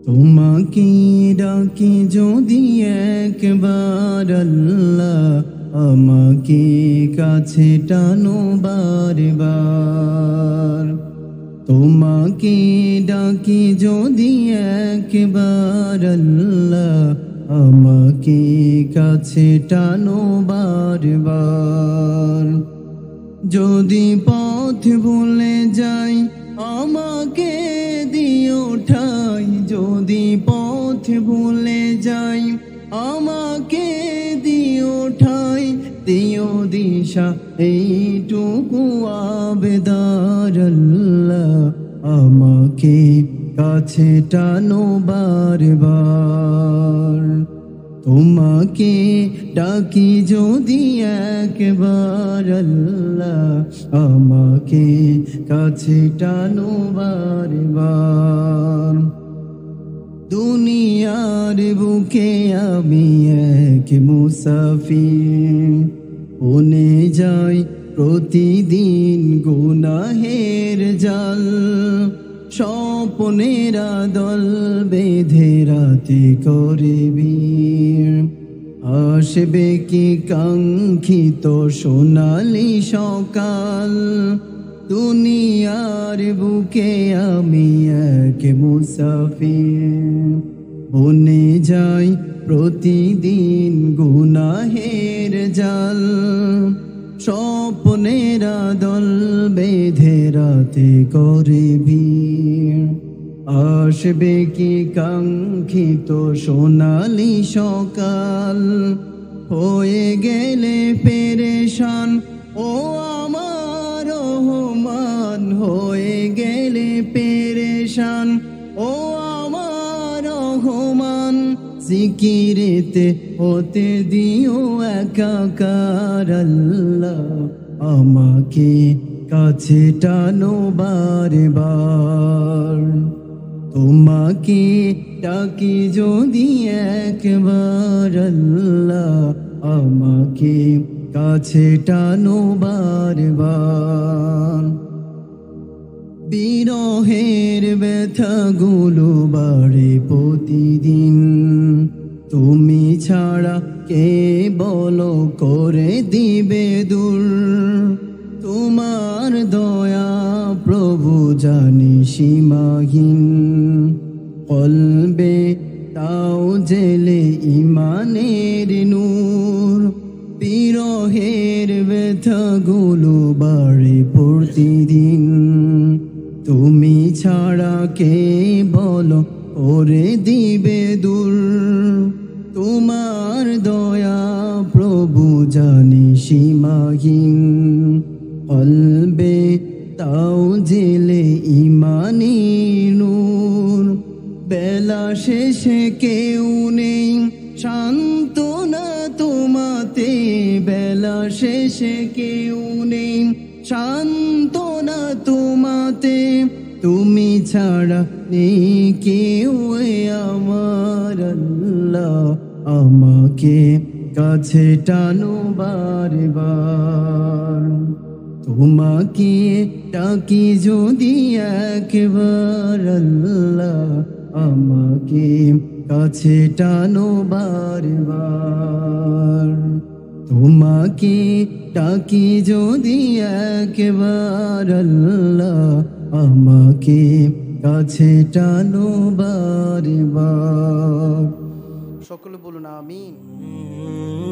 তোমাকে ডাকি যদি একবার আল্লাহ, আমাকে কাছে টানো বারবার। তোমাকে ডাকি যদি একবার আল্লাহ, আমাকে কাছে টানো বারবার। যদি পথ ভুলে যাই আমাকে দিও ঠাই, যদি পথ ভুলে যাই আমাকে দিও ঠাই, দিও দিশা এইটুকু আবেদার আল্লাহ, আমাকে কাছে টানো বারবার। তোমাকে ডাকি যদি একবার আল্লাহ, আমাকে কাছে টানো বারবার। দুনিয়ার বুকে আমি এক মুসাফির, বনে যাই প্রতিদিন গুনাহের জাল। স্বপ্নেরা দল বেঁধে রাতে করে বীর, আসবে কি কাঙ্ক্ষিত সোনালি সকাল। দুনিয়ার বুকে আমি এক মুসাফির, বনে যাই প্রতিদিন গুনাহের জাল। স্বপ্নেরা দল বেঁধে রাতে করে ভিড়, আসবে কি কাঙ্ক্ষিত সোনালি সকাল। হয়ে গেলে পেরেশান ও আমার রহমান, হয়ে গেলে পেরেশান ও আমার রহমান। জিকিরেতে হতে দিও একাকার আল্লাহ, আমাকে কাছে টানো বারবার। তোমাকে ডাকি যদি একবার আল্লাহ, আমাকে কাছে টানো বারবার। বিরহের ব্যথাগুলো বাড়ে প্রতিদিন, তুমি ছাড়া কে বলো করে দিবে দূর। তোমার দয়া প্রভু জানি সীমাহীন, কলবে তাও জেলে ইমানের নূর। বিরহের ব্যথাগুলো বাড়ে প্রতিদিন, তুমি ছাড়া কে বলো করে দিবে দূর। তোমার দয়া প্রভু জানি সীমাহীন, কলবে তাও জেলে ইমানি নূর। বেলা শেষে কেউ নেই সান্ত্বনা তোমাতে, বেলা শেষে কেউ নেই সান্ত্বনা তোমাতে। তুমি ছাড়া নেই কেউ আমার আল্লাহ, আমাকে কাছে টানো বারবার। তোমাকে ডাকি যদি একবার আল্লাহ, আমাকে কাছে টানো বারবার। তোমাকে ডাকি যদি একবার আল্লাহ, আমাকে কাছে টানো বারবার। সকলে বলুন আমিন।